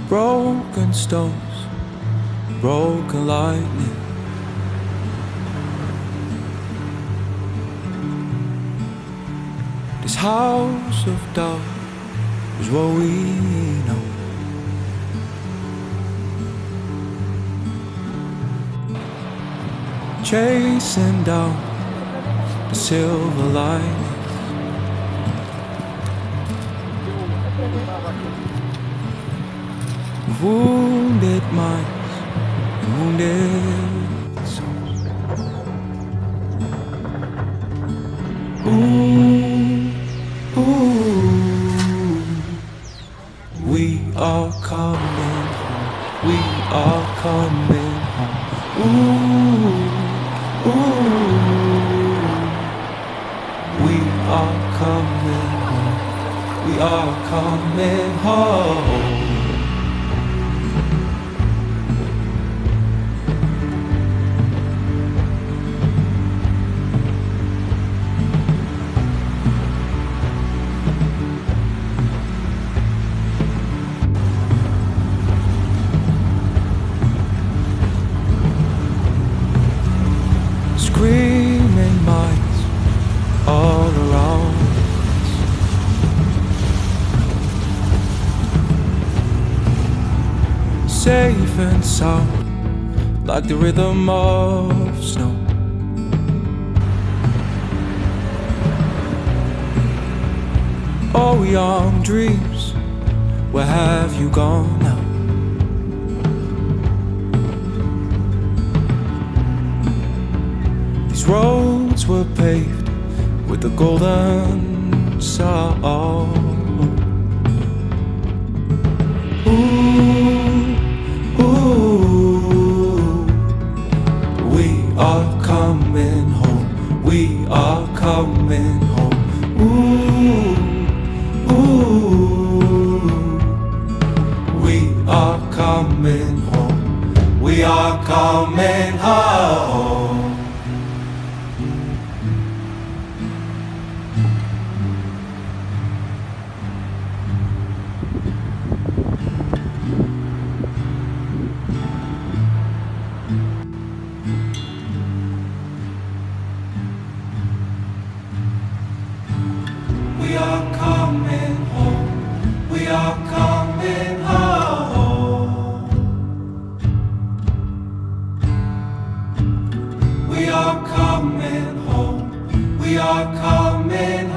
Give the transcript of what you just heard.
broken stones, broken lightning. This house of doubt is what we know. Chasing down the silver linings. Wounded minds and wounded souls. Ooh, ooh, we are coming home. We are coming home. Ooh, ooh, we are coming home. We are coming home. Screaming minds all around us. Safe and sound, like the rhythm of snow. Oh, young dreams, where have you gone now? Roads were paved with the golden salt. Ooh, ooh, we are coming home. We are coming home. Ooh, ooh, we are coming home. We are coming home. We are coming home. We are coming home. We are coming home. We are coming home.